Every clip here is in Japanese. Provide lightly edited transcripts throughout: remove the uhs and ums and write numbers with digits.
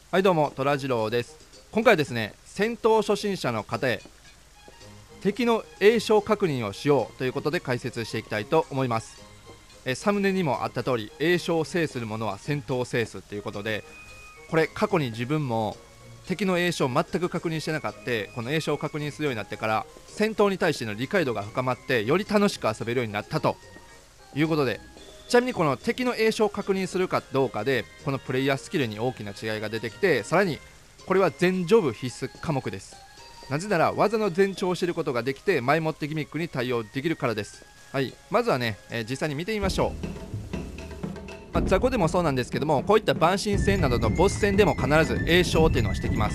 はいどうも、虎次郎です。今回はですね、戦闘初心者の方へ敵の栄翔確認をしようということで解説していきたいと思います。サムネにもあった通り、栄翔を制する者は戦闘を制すということで、これ過去に自分も敵の栄翔を全く確認してなかった。この栄翔を確認するようになってから戦闘に対しての理解度が深まってより楽しく遊べるようになったということで、ちなみにこの敵の栄翔を確認するかどうかでこのプレイヤースキルに大きな違いが出てきて、さらにこれは全ジョブ必須科目です。なぜなら技の前兆を知ることができて前もってギミックに対応できるからです。はい、まずはね、実際に見てみましょう。雑魚でもそうなんですけども、こういった万神戦などのボス戦でも必ず栄翔っていうのをしてきます。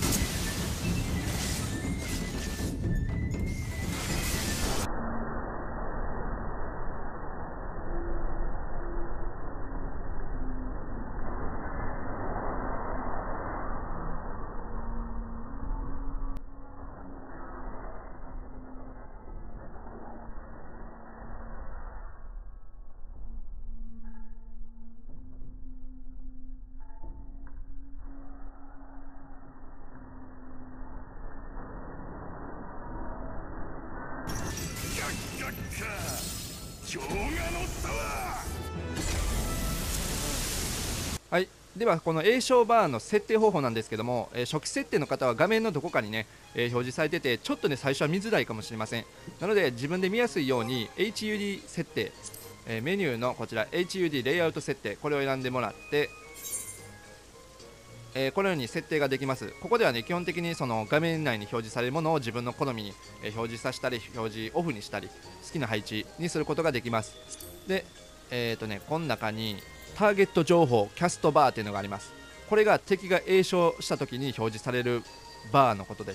はい、ではこの栄翔バーの設定方法なんですけども、初期設定の方は画面のどこかにね、表示されててちょっとね最初は見づらいかもしれません。なので自分で見やすいように HUD 設定、メニューのこちら HUD レイアウト設定、これを選んでもらって、このように設定ができます。ここではね基本的にその画面内に表示されるものを自分の好みに、表示させたり表示オフにしたり好きな配置にすることができます。で、この中にターゲット情報キャストバーというのがあります。これが敵が栄翔した時に表示されるバーのことです。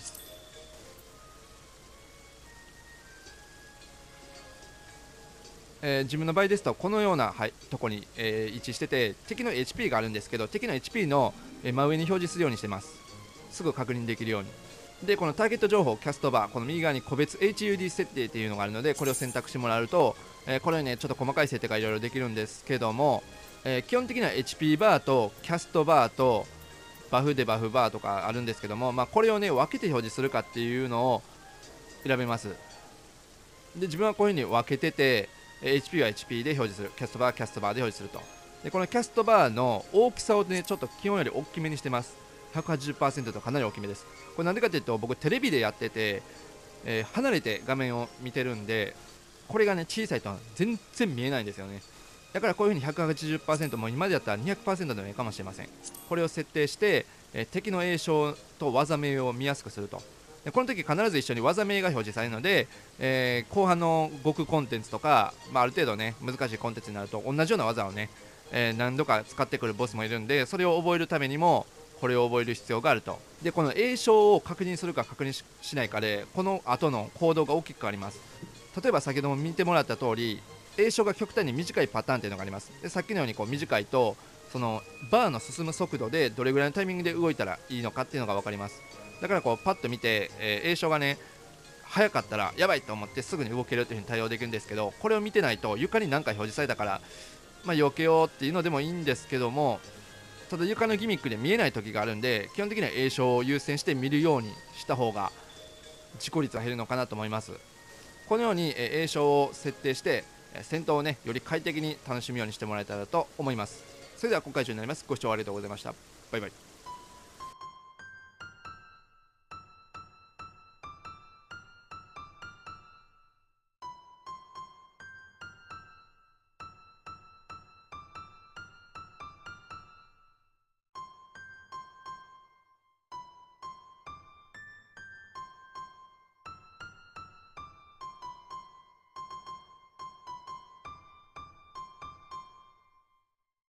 自分の場合ですとこのような、はい、とこに、位置してて敵の HP があるんですけど、敵の HP の、真上に表示するようにしてます。すぐ確認できるように。でこのターゲット情報キャストバー、この右側に個別 HUD 設定というのがあるので、これを選択してもらうと、これねちょっと細かい設定がいろいろできるんですけども、基本的には HP バーとキャストバーとバフでバフバーとかあるんですけども、これをね分けて表示するかっていうのを選べます。で自分はこういうふうに分けてて、HP は HP で表示する、キャストバーはキャストバーで表示すると。でこのキャストバーの大きさをねちょっと基本より大きめにしてます。180% とかなり大きめです。これなんでかというと僕テレビでやってて、離れて画面を見てるんで、これがね小さいと全然見えないんですよね。だからこういうふうに 180%、もう今でやったら 200% でもいいかもしれません。これを設定して、敵の栄翔と技名を見やすくすると。でこの時必ず一緒に技名が表示されるので、後半の極コンテンツとか、ある程度ね難しいコンテンツになると同じような技をね、何度か使ってくるボスもいるんで、それを覚えるためにもこれを覚える必要があると。でこの栄翔を確認するか確認 しないかでこの後の行動が大きく変わります。例えば先ほども見てもらった通り、栄翔が極端に短いパターンっていうのがあります。でさっきのようにこう短いとそのバーの進む速度でどれぐらいのタイミングで動いたらいいのかっていうのが分かります。だからこうパッと見て、栄翔がね速かったらやばいと思ってすぐに動けるというふうに対応できるんですけど、これを見てないと床に何か表示されたから、避けようっていうのでもいいんですけども、ただ床のギミックで見えない時があるんで、基本的には栄翔を優先して見るようにした方が事故率は減るのかなと思います。このように栄翔を設定して戦闘をねより快適に楽しむようにしてもらえたらと思います。それでは今回以上になります。ご視聴ありがとうございました。バイバイ。